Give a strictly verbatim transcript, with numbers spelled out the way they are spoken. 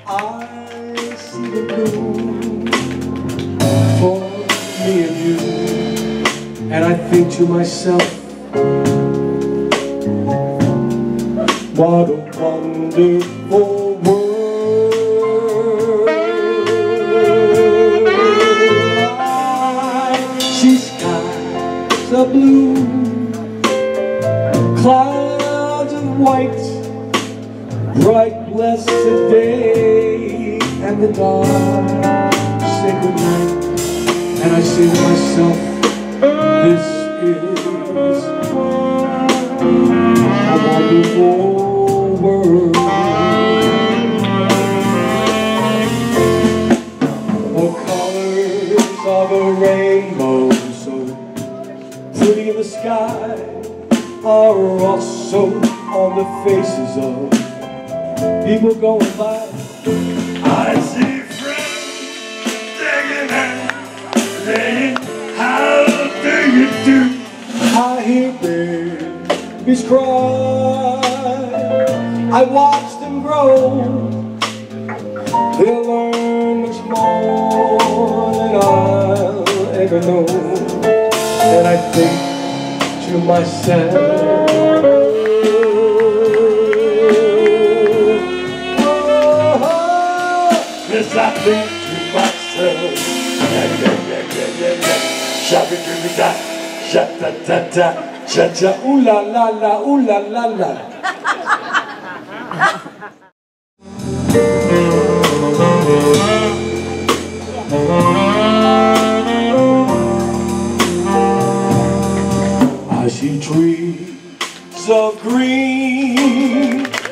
I see the blue for me and you, and I think to myself, what a wonderful world. I see skies of blue, clouds of white, bright blessed day, and the dark sacred night. And I say to myself, this is a wonderful world. The colors of a rainbow, so pretty in the sky, are also on the faces of people going by. I see friends digging and saying, how do you do? I hear babies cry, I watch them grow. They'll learn much more than I'll ever know. And I think to myself, yes, I think to myself, yeah, yeah, yeah, yeah, yeah, yeah. Shabby do me da, sha da da da, cha cha, ooh la la la, ooh la la la. I see trees of green,